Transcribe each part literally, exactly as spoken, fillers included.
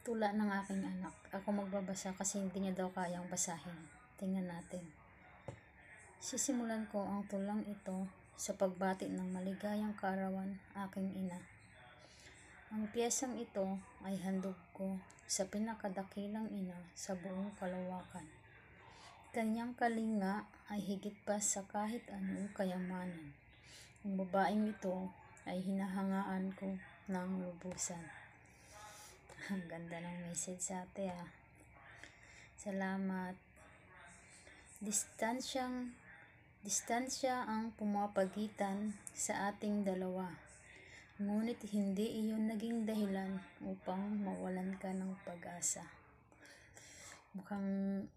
Tula ng aking anak. Ako magbabasa kasi hindi niya daw kayang basahin. Tingnan natin. Sisimulan ko ang tulang ito sa pagbati ng maligayang kaarawan aking ina. Ang piyesang ito ay handog ko sa pinakadakilang ina sa buong kalawakan. Kanyang kalinga ay higit pa sa kahit anong kayamanan. Ang babaeng ito ay hinahangaan ko ng lubusan. Ang ganda ng message sa ate ah. Salamat. Distansyang, distansya ang pumapagitan sa ating dalawa. Ngunit hindi iyon naging dahilan upang mawalan ka ng pag-asa. Mukhang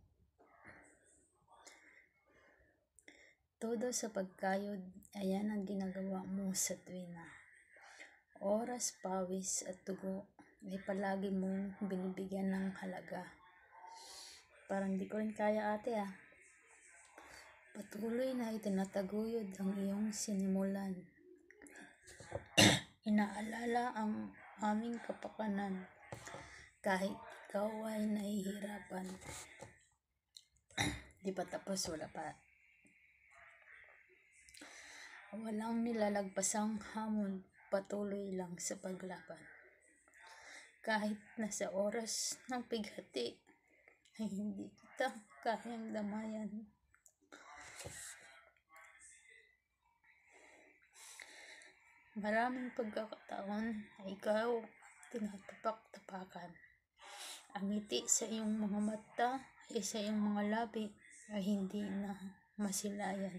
todo sa pagkayod, ayan ang ginagawa mo sa tuwina. Oras, pawis at dugo ay palagi mong binibigyan ng halaga. Parang di ko rin kaya ate ah. Patuloy na itinataguyod ang iyong sinimulan. Inaalala ang aming kapakanan kahit ikaw ay nahihirapan. Di pa tapos, wala pa. Walang nilalagpasang hamon, patuloy lang sa paglaban. Kahit nasa oras ng pighati ay hindi kita kayang damayan. Maraming pagkakataon ay ikaw tinatapak-tapakan. Ang ngiti sa iyong mga mata ay sa iyong mga labi ay hindi na masilayan.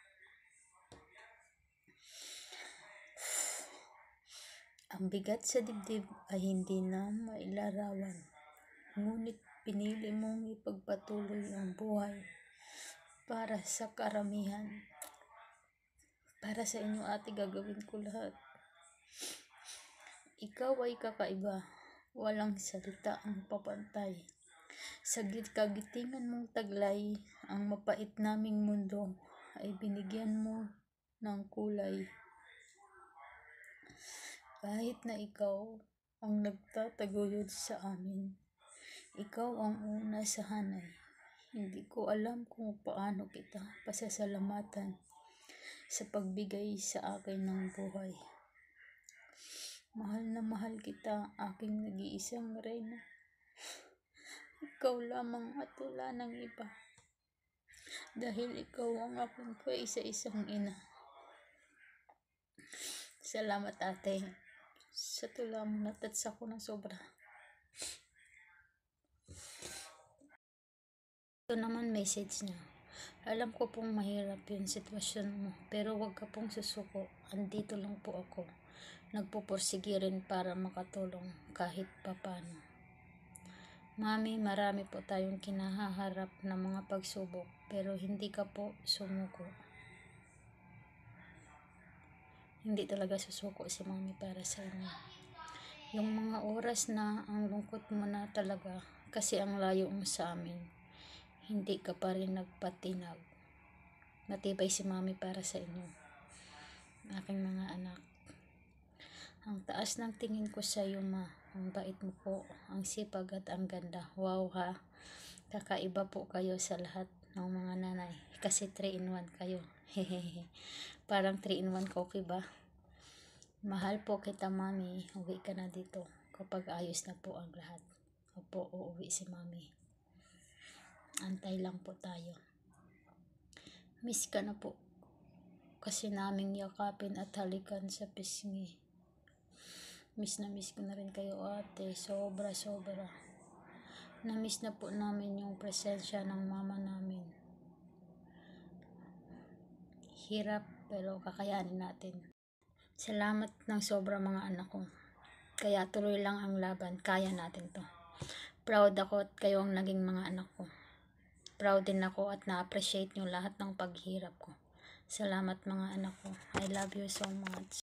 Ang bigat sa dibdib ay hindi na mailarawan. Ngunit pinili mong ipagpatuloy ang buhay para sa karamihan. Para sa inyo ate, gagawin ko lahat. Ikaw ay kakaiba. Walang salita ang papantay. Sa kagitingan mong taglay, ang mapait naming mundo ay binigyan mo ng kulay. Kahit na ikaw ang nagtataguyod sa amin, ikaw ang una sa hanay. Hindi ko alam kung paano kita pasasalamatan sa pagbigay sa akin ng buhay. Mahal na mahal kita, aking nag-iisang reyna. Ikaw lamang at wala ng iba. Dahil ikaw ang aking kaisa-isang ina. Salamat ate. Sa tula mo natats ako ng sobra. Ito naman message niya. Alam ko pong mahirap yung sitwasyon mo, pero wag ka pong susuko. Andito lang po ako. Nagpupursige rin para makatulong kahit papano. Mami, marami po tayong kinahaharap na mga pagsubok, pero hindi ka po sumuko. Hindi talaga susuko si mami para sa inyo. Yung mga oras na ang lungkot mo na talaga kasi ang layo mo sa amin, hindi ka pa rin nagpatinag. Matibay si mami para sa inyo, aking mga anak. Ang taas ng tingin ko sa iyo ma, ang bait mo po, ang sipag at ang ganda. Wow ha, kakaiba po kayo sa lahat ng mga nanay kasi three in one kayo. Hehehe. Parang three in one coffee ba? Mahal po kita mami, uwi ka na dito kapag ayos na po ang lahat. Opo, uuwi si mami. Antay lang po tayo. Miss ka na po kasi naming yakapin at halikan sa pisngi. Miss na miss ko na rin kayo ate, sobra sobra. Na-miss na po namin yung presensya ng mama namin. Hirap pero kakayanin natin. Salamat ng sobra mga anak ko. Kaya tuloy lang ang laban, kaya natin to. Proud ako at kayo ang naging mga anak ko. Proud din ako at na-appreciate nyo lahat ng paghirap ko. Salamat mga anak ko. I love you so much.